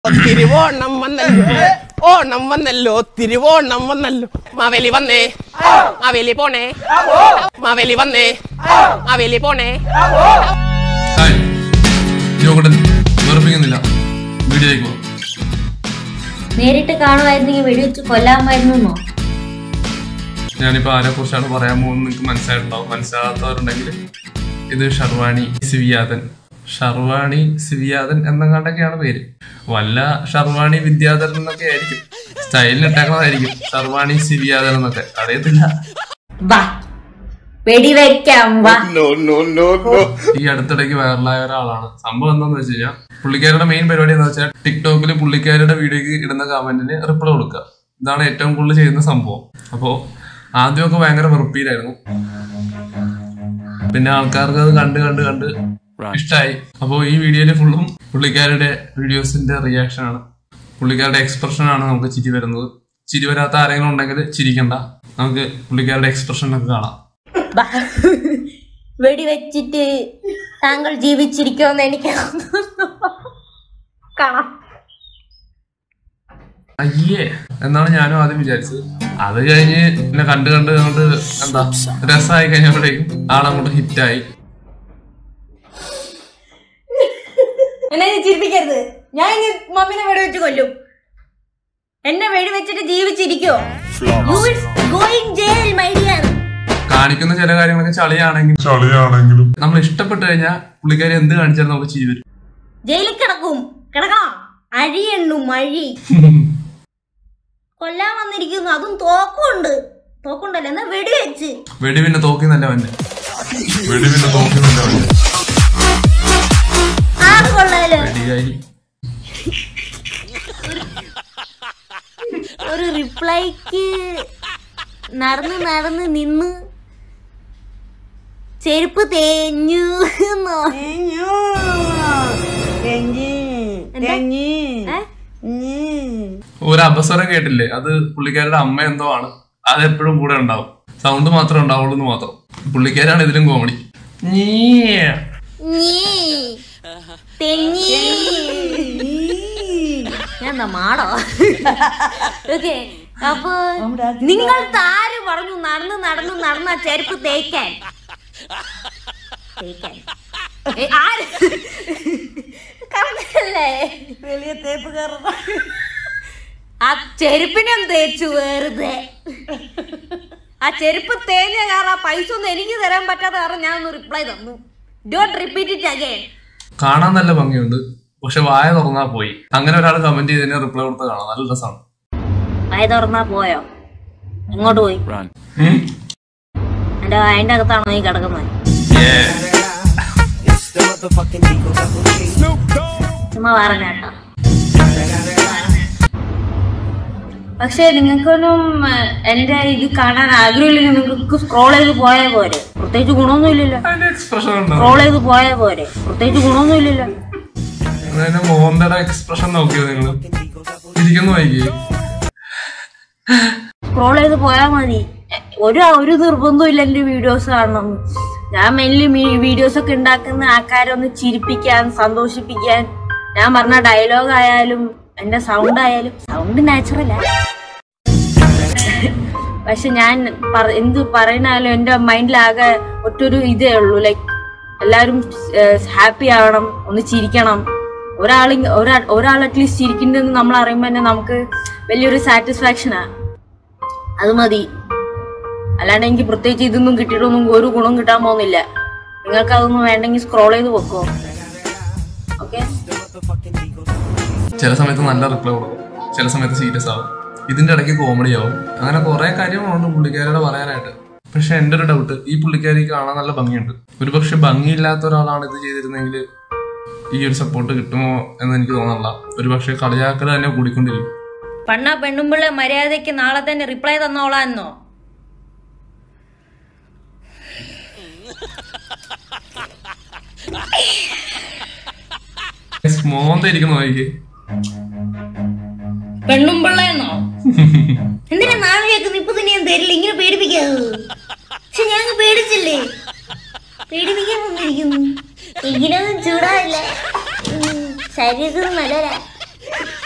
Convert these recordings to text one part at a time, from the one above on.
തിരുവോണം വന്നല്ലോ ഓണം വന്നല്ലോ തിരുവോണം വന്നല്ലോ മാവേലി വന്നേ മാവേലി പോണേ മാവേലി വന്നേ മാവേലി പോണേ. നേരിട്ട് കാണുമായിരുന്നെങ്കിൽ വെടിവെച്ച് കൊല്ലാമായിരുന്നു. ഞാനിപ്പോ ആരെ കുറിച്ചാണ് പറയാൻ പോകുന്നത് നിങ്ങൾക്ക് മനസ്സിലായിട്ടുണ്ടാവും. മനസ്സിലാകാത്തവരുണ്ടെങ്കിൽ ഇത് ഷർവാണി സിവിയാദൻ എന്നങ്ങാണ്ടൊക്കെയാണ് പേര്. വല്ല ഷർവാണി വിദ്യാധരൻ എന്നൊക്കെ ആയിരിക്കും, സ്റ്റൈലിന് ഇട്ടേക്കുന്നതായിരിക്കും ഷർവാണി സിവിയാദൻ എന്നൊക്കെ, അറിയത്തില്ല. ഈ അടുത്തിടയ്ക്ക് വൈറലായ ഒരാളാണ്. സംഭവം എന്താന്ന് വെച്ച് കഴിഞ്ഞാൽ പുള്ളിക്കാരുടെ മെയിൻ പരിപാടി എന്താ വെച്ചാൽ ടിക്ടോക്കിൽ പുള്ളിക്കാരുടെ വീഡിയോക്ക് ഇടുന്ന കമന്റിന് റിപ്ലൈ കൊടുക്കുക. ഇതാണ് ഏറ്റവും കൂടുതൽ ചെയ്യുന്ന സംഭവം. അപ്പോ ആദ്യമൊക്കെ ഭയങ്കര വെറുപ്പിയിലായിരുന്നു, പിന്നെ ആൾക്കാർക്ക് അത് കണ്ട് ഇഷ്ടമായി. അപ്പോൾ ഈ വീഡിയോയില് ഫുള്ളും പുള്ളിക്കാരുടെ വീഡിയോസിന്റെ റിയാക്ഷൻ ആണ്, പുള്ളിക്കാരുടെ എക്സ്പ്രഷൻ ആണ് നമുക്ക് ചിരി വരുന്നത്. ചിരി വരാത്ത ആരെങ്കിലും ഉണ്ടെങ്കിൽ ചിരിക്കണ്ട, നമുക്ക് പുള്ളിക്കാരുടെ എക്സ്പ്രഷൻ ഒക്കെ കാണാം. വെടിവെച്ചിട്ട് താങ്കൾ ജീവിച്ചിരിക്കുമെന്ന് എനിക്ക് കാണാം. അയ്യേ എന്നാണ് ഞാനും ആദ്യം വിചാരിച്ചത്. അത് കഴിഞ്ഞ് പിന്നെ കണ്ട് അങ്ങോട്ട് എന്താ രസമായി കഴിഞ്ഞപ്പോഴേക്കും ആളങ്ങോട്ട് ഹിറ്റായി. എന്നെ ചിരിപ്പിക്കരുത്, ഞാൻ ഇനി മമ്മീനെ വെടിവെച്ച് കൊല്ലും. എന്നെ വെടിവെച്ചിട്ട് ജീവിച്ചിരിക്കോ? കാണിക്കുന്ന ചില കാര്യങ്ങളൊക്കെ ചളിയാണെങ്കിലും നമ്മൾ ഇഷ്ടപ്പെട്ടു കഴിഞ്ഞാൽ പുള്ളിക്കാരി എന്ത് കാണിച്ചാലും നമുക്ക് ചിരി വരും. ജയിലിൽ കിടക്കണം അഴിയെണ്ണും മഴി കൊല്ലാൻ വന്നിരിക്കുന്നു, അതും തോക്കുണ്ടല്ലോ. എന്നാ വെടിവെച്ച് വെടി പിന്നെ തോക്കിന്നല്ല വന്നെ ആള് കൊള്ളാലോ. ഒരു റിപ്ലൈക്ക് നടന്ന് നിന്ന് ചെരുപ്പ് തേഞ്ഞു. ഒരു അപസ്വരം കേട്ടില്ലേ? അത് പുള്ളിക്കാരുടെ അമ്മ എന്തോ ആണ്. അത് എപ്പോഴും കൂടെ ഉണ്ടാവും, സൗണ്ട് മാത്രമേ ഉണ്ടാവുള്ളൂ എന്ന് മാത്രം. പുള്ളിക്കാരാണ് ഇതിലും കോമഡി. ഞാൻ മാടോ. ഓക്കെ, അപ്പൊ നിങ്ങൾ താര് പറഞ്ഞു നടന്ന് ചെരുപ്പ് തേക്കാൻ വലിയ തേപ്പുകാരൻ. ആ ചെരുപ്പിനും തേച്ചു വെറുതെ. ആ ചെരുപ്പ് തേഞ്ഞ കാരണം ആ പൈസ ഒന്നും എനിക്ക് തരാൻ പറ്റാത്ത കാരണം ഞാൻ ഒന്ന് റിപ്ലൈ തന്നു. Don't repeat it again. കാണാൻ നല്ല ഭംഗിയുണ്ട്, പക്ഷെ വായ തുറന്നാ പോയി. അങ്ങനെ ഒരാൾ കമന്റ് ചെയ്തതിന് റിപ്ലൈ കൊടുത്ത് കാണാം, നല്ല രസമാണ്. വായ തുറന്നാ പോയോ? എങ്ങോട്ട് പോയി? എന്റെ വായന്റെ അകത്താണോ നീ കിടക്കുന്നത്? ചുമ്മാ പറഞ്ഞാട്ടോ. പക്ഷെ നിങ്ങൾക്കൊന്നും എന്റെ ഇത് കാണാൻ ആഗ്രഹമില്ലെങ്കിൽ നിങ്ങൾക്ക് സ്ക്രോൾ ചെയ്ത് പോയാൽ പോരെ, പ്രത്യേകിച്ച് ഗുണമൊന്നുമില്ലല്ലോ. സ്ക്രോൾ ചെയ്ത് പോയാൽ പോരെ, പ്രത്യേകിച്ച് ഗുണമൊന്നുമില്ലല്ലോ. മോഹൻദയുടെ എക്സ്പ്രഷൻ നോക്കിയോ നിങ്ങൾ? സ്ക്രോൾ ചെയ്ത് പോയാൽ മതി. ഒരു നിർബന്ധവും ഇല്ല എന്റെ വീഡിയോസ് കാണണം. ഞാൻ മെയിൻലി വീഡിയോസ് ഒക്കെ ഉണ്ടാക്കുന്ന ആൾക്കാരെ ഒന്ന് ചിരിപ്പിക്കാൻ, സന്തോഷിപ്പിക്കാൻ. ഞാൻ പറഞ്ഞ ഡയലോഗ് ആയാലും എന്റെ സൗണ്ട് ആയാലും, സൗണ്ട് നാച്ചുറലാ, പക്ഷെ ഞാൻ എന്ത് പറയുന്നാലും എന്റെ മൈൻഡിലാകെ ഒറ്റൊരു ഇതേ ഉള്ളൂ, ലൈക്ക് എല്ലാരും ഹാപ്പി ആവണം, ഒന്ന് ചിരിക്കണം. ഒരാൾ അറ്റ്ലീസ്റ്റ് ചിരിക്കുന്നുണ്ടെന്ന് നമ്മൾ അറിയുമ്പോൾ തന്നെ നമുക്ക് വലിയൊരു സാറ്റിസ്ഫാക്ഷനാ. അത് മതി. അല്ലാണ്ട് എനിക്ക് പ്രത്യേകിച്ച് ഇതൊന്നും കിട്ടിയിട്ടൊന്നും ഒരു ഗുണം കിട്ടാൻ പോകുന്നില്ല. നിങ്ങൾക്ക് അതൊന്നും വേണ്ടെങ്കിൽ സ്ക്രോൾ ചെയ്ത് വെക്കോ. ഓക്കെ, ചില സമയത്ത് നല്ല റിപ്ലൈ കൊടുക്കും, ചില സമയത്ത് സീരിയസ് ആവും, ഇതിന്റെ ഇടയ്ക്ക് കോമഡി ആവും. അങ്ങനെ കുറെ കാര്യങ്ങളുണ്ട് പുള്ളിക്കാരുടെ പറയാനായിട്ട്. പക്ഷെ എന്റെ ഒരു ഡൗട്ട്, ഈ പുള്ളിക്കാരി കാണാൻ നല്ല ഭംഗിയുണ്ട്. ഒരു പക്ഷെ ഭംഗിയില്ലാത്ത ഒരാളാണ് ഇത് ചെയ്തിരുന്നെങ്കിൽ ഈ ഒരു സപ്പോർട്ട് കിട്ടുമോ എന്ന് എനിക്ക് തോന്നല്ല. ഒരു പക്ഷെ കളിയാക്കൽ തന്നെ കൂടിക്കൊണ്ടിരിക്കും. പണ്ണ പെണ്ണുമ്പിള്ള മര്യാദയ്ക്ക് നാളെ തന്നെ റിപ്ലൈ തന്നോളാന്നോ? മോന്തായിരിക്കുന്നു നോക്കി. പെണ്ണുമ്പിള്ളയെന്നോ? എന്തിനാ നാളെ കേൾക്കുന്നു? ഇപ്പൊ തന്നെ ഞാൻ തരില്ല, ഇങ്ങനെ പേടിപ്പിക്കാതെ. പക്ഷെ ഞാൻ പേടിച്ചില്ലേ, പേടിപ്പിക്കാൻ വന്നിരിക്കുന്നു. ഇങ്ങനെയൊന്നും ചൂടാവില്ല, ശരീരത്തിന് നല്ലതാ.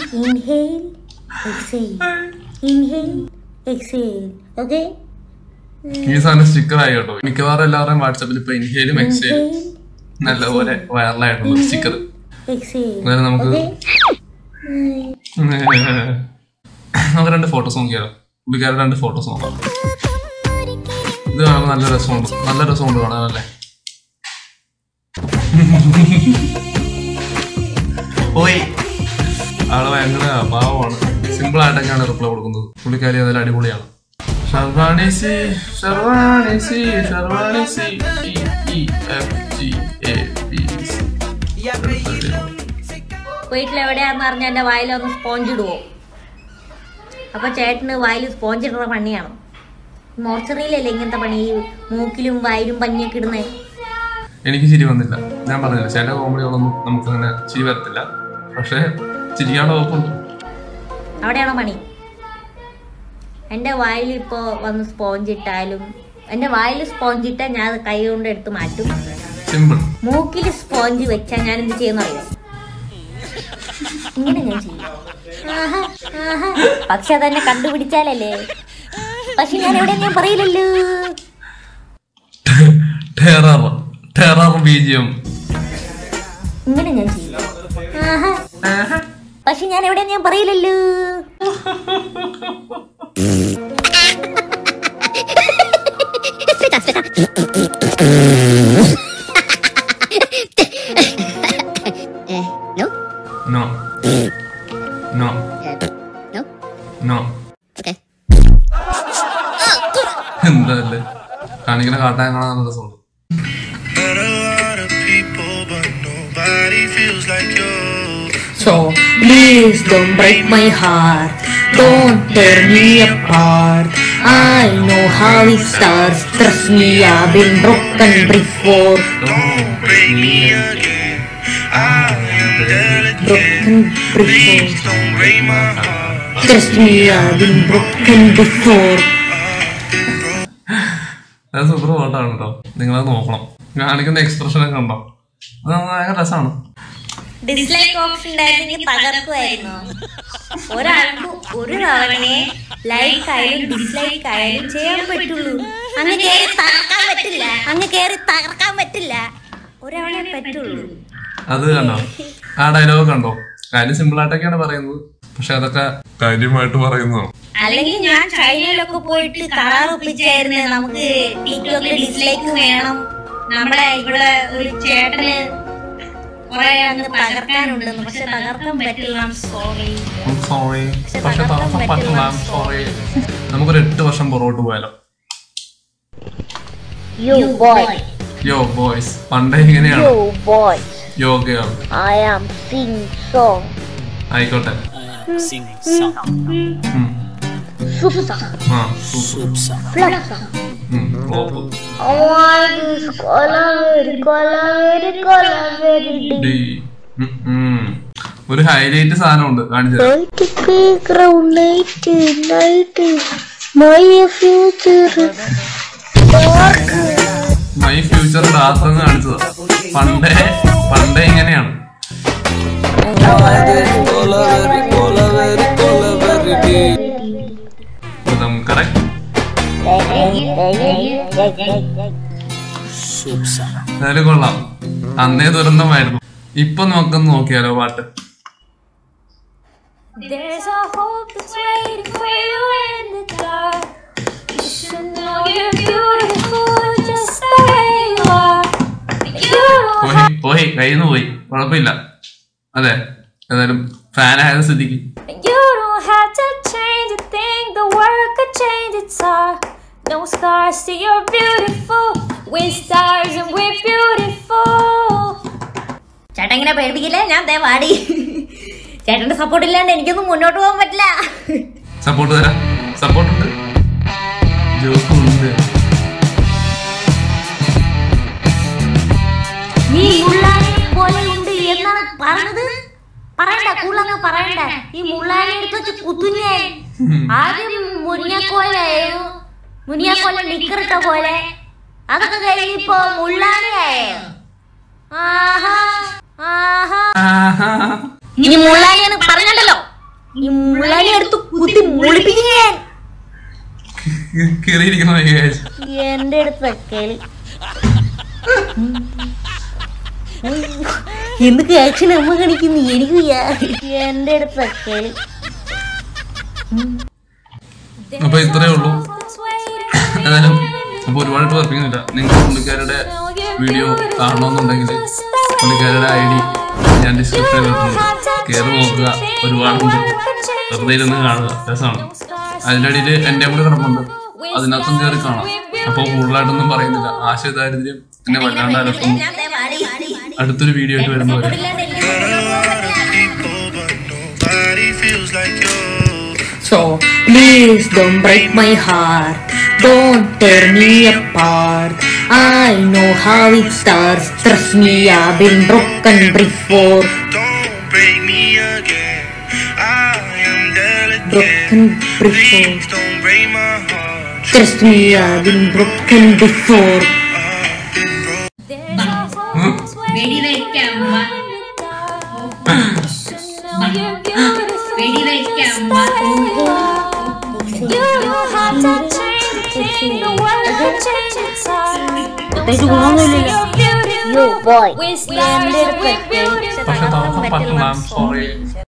Inhale, exhale. Inhale, exhale. Okay? ഈ സാധനം സ്റ്റിക്കർ ആയി കേട്ടോ. മിക്കവാറും എല്ലാവരുടെയും വാട്സാപ്പിൽ ഇപ്പൊ ഇൻഹേലും എക്സേലും നല്ലപോലെ വൈറലായിട്ടുണ്ട് സ്റ്റിക്കർ. അതായത് നമുക്ക് രണ്ട് ഫോട്ടോസ് നോക്കിയാലോ. പുള്ളിക്കാരുടെ 2 ഫോട്ടോസ് നോക്കാം. ഇത് കാണുമ്പോൾ നല്ല രസമുണ്ട് കാണാനല്ലേ. പോയി ആള് ഭയങ്കര പാവമാണ്. സിമ്പിൾ ആയിട്ടൊക്കെയാണ് റിപ്ലൈ കൊടുക്കുന്നത്. പുള്ളിക്കാരി അതിൽ അടിപൊളിയാണ്. വീട്ടിലെവിടെയാന്ന് പറഞ്ഞാൽ എന്റെ വായിലൊന്ന് സ്പോഞ്ച് ഇടുവോ? അപ്പൊ ചേട്ടന് വായിൽ സ്പോഞ്ച് ഇടുന്ന പണിയാണ്. മോർച്ചറിയിലല്ലേ ഇങ്ങനത്തെ പണി, മൂക്കിലും വായിലും പഞ്ഞിയൊക്കെ ഇടുന്നേ. എനിക്ക് ചിരി വന്നില്ല. ഞാൻ പറഞ്ഞില്ല, ചില കോമഡികളൊന്നും നമുക്ക് അങ്ങനെ ചിരി വരത്തില്ല. പക്ഷെ ചിരിക്കാനുള്ള വകുപ്പുണ്ട്. അവിടെയാണോ പണി? എന്റെ വായിൽ ഇപ്പോ വന്ന് സ്പോഞ്ച് ഇട്ടാലും, എന്റെ വായിൽ സ്പോഞ്ച് ഇട്ടാൽ ഞാൻ അത് കൈ കൊണ്ട് എടുത്ത് മാറ്റും. സിമ്പിൾ. മൂക്കിൽ സ്പോഞ്ച് വെച്ചാൽ ഞാൻ എന്ത് ചെയ്യുന്ന അറിയോ? ഇങ്ങനെ ഞാൻ ചെയ്യും. പക്ഷെ അതെന്നെ കണ്ടുപിടിച്ചാലല്ലേ. പക്ഷെ ഞാൻ എവിടെ ഞാൻ പറയില്ലല്ലോ. ഇങ്ങനെ ഞാൻ ചെയ്യും. പക്ഷെ ഞാൻ എവിടെ ഞാൻ പറയില്ലല്ലോ. No. No. No? No. Okay. എന്താല്ലേ കാണിക്കുന്ന കാട്ടാൻ കാണാൻ നല്ല രസമുണ്ട്. So please don't break my heart, don't tear me apart. I know how it starts, trust me, I've been broken before. Don't break me again, I am Broken before, don't break my heart. trust me, I've been broken before. അത് super പാട്ടാണ് കേട്ടോ. നിങ്ങളത് നോക്കണം. കാണിക്കുന്ന expression ഒക്കെ ഉണ്ടോ? അത് ഭയങ്കര രസമാണ്. ഡിസ്ലൈക്ക് ഓപ്ഷൻ ഉണ്ടായിരുന്നെങ്കിൽ തകർക്കുമായിരുന്നു. ഒരാൾക്ക് ഒരു തവണയെ ലൈക്ക് ആയാലും ഡിസ്ലൈക്ക് ആയാലും ചെയ്യാൻ പറ്റുള്ളൂ. അങ്ങ് കയറി തകർക്കാൻ പറ്റില്ല. ഒരാളെ പറ്റുള്ളൂ. അത് കണ്ടോ? ആ ഡയലോഗ് കണ്ടോ? കാര്യം സിമ്പിൾ ആയിട്ടൊക്കെയാണ് പറയുന്നത്, പക്ഷെ അതൊക്കെ കാര്യമായിട്ട് പറയുന്നതാണ്. അല്ലെങ്കിൽ ഞാൻ ചൈനയിലൊക്കെ പോയിട്ട് കരാർ ഒപ്പിച്ചായിരുന്നു, നമുക്ക് ടിക്ടോക്കിൽ ഡിസ്ലൈക്ക് വേണം, നമ്മളെ ഇവിടെ ഒരു ചേട്ടന് കുറെ അങ്ങ് തകർക്കാനുണ്ടെന്ന്. പക്ഷെ തകർക്കാൻ പറ്റില്ല. സോറി, പക്ഷെ തകർക്കാൻ പറ്റില്ല. സോറി. നമുക്കൊരു 8 വർഷം പുറകോട്ട് പോയാലോ? യോ ബോയ്സ് പണ്ടേ ഇങ്ങനെയാണ്. യോ ഗേൾ ആയിക്കോട്ടെ. ഒരു ഹൈലൈറ്റ് സാധനം ഉണ്ട്, കാണിച്ചു. മൈ ഫ്യൂച്ചർ ഡാർക്ക് എന്ന് കാണിച്ചതാ. പണ്ടേ ഇങ്ങനെയാണ്. എന്തായാലും കൊള്ളാം. അന്നേ ദുരന്തമായിരുന്നു. ഇപ്പൊ നമുക്കൊന്ന് നോക്കിയാലോ പാട്ട്. There's a hope that's waiting for you in the dark. You should know you're beautiful just the way you are. You don't have പോയി കയ്യിന്ന് പോയി, കുഴപ്പമില്ല. അതെ, ഏതായാലും ഫാനായത് സ്ഥിതിക്ക് You don't have to change a thing, the world could change its heart. No scars to you're beautiful, we're stars and we're beautiful. ചേട്ടൻ ഇങ്ങനെ പേടിപ്പിക്കില്ലേ? ഞാൻ ദേ പാടി. ചേട്ടന്റെ സപ്പോർട്ട് ഇല്ലാണ്ട് എനിക്കൊന്നും മുന്നോട്ട് പോകാൻ പറ്റില്ല. സപ്പോർട്ട് തരാം. സപ്പോർട്ടുണ്ട്, ജോക്കുണ്ട്. നീ മുള്ളാനെ പോലെ ഉണ്ട് എന്നാണ് പറഞ്ഞത്. പറയണ്ട, കൂടുതലങ്ങ് പറയണ്ട. ഈ മുള്ളാനെ എടുത്ത് വെച്ച് കുത്തുഞ്ഞേ. ആദ്യം മുനിയാക്കോല നിക്കറിട്ട പോലെ, അതൊക്കെ കഴിഞ്ഞിപ്പോ മുള്ളാനെയായോ? ആഹാ ആഹാ. ഇനി മുള്ളാനെന്ന് പറഞ്ഞല്ലോ. ഈ മുള്ളാനെ എടുത്ത് കുത്തി മുളിപ്പിക്കാൻ കേറിയിരിക്കുന്ന എന്റെ അടുത്ത് കേളി എന്തൊക്കെ ആക്ഷൻ അമ്മ കാണിക്കുന്നു എനിക്ക് എന്റെ അടുത്ത് കേളി. അപ്പൊ ഇത്രയേ ഉള്ളൂ. ഏതായാലും അപ്പൊ ഒരുപാട് വർപ്പിക്കുന്നില്ല. നിങ്ങൾ പുള്ളിക്കാരുടെ വീഡിയോ കാണണമെന്നുണ്ടെങ്കിൽ പുള്ളിക്കാരുടെ ID ഞാൻ ഡിസ്ക്രിപ്ഷനിൽ ഇട്ടിട്ടുണ്ട്. കയറി നോക്കുക, ഒരുപാടുണ്ട്. വെറുതെ ഇരുന്ന് കാണുക, രസമാണ്. അതിൻ്റെ അടിയിൽ എൻ്റെ കൂടെ കിടപ്പുണ്ട്, അതിനകത്തും കയറി കാണാം. അപ്പോൾ കൂടുതലായിട്ടൊന്നും പറയുന്നില്ല. ആശയദാരിദ്ര്യം എന്നെ വല്ലാണ്ട് അലക്കുന്നു. അടുത്തൊരു വീഡിയോ ആയിട്ട് വരുന്നവരെ So please don't break my heart, don't tear me apart. I know how it starts, trust me, I've been broken before. Don't break me again, I am delicate. Broken before. Please don't break my heart. Trust me, I've been broken before. You boy. പക്ഷെ തുറക്കാൻ പറ്റില്ല. Sorry.